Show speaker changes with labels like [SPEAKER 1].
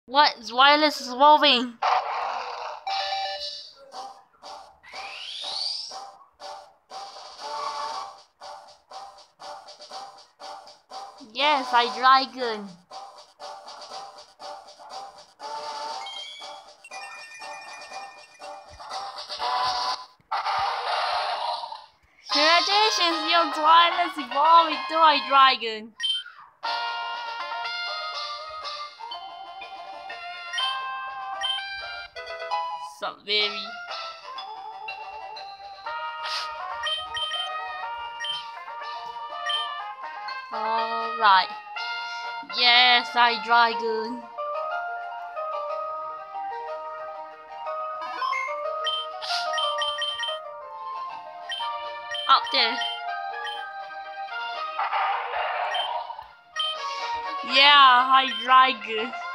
[SPEAKER 1] What? Zweilous is evolving! Yes, Hydreigon. Congratulations, your Zweilous evolving to Hydreigon. Some very. Alright. Yes, Hydreigon. Up there. Yeah, Hydreigon.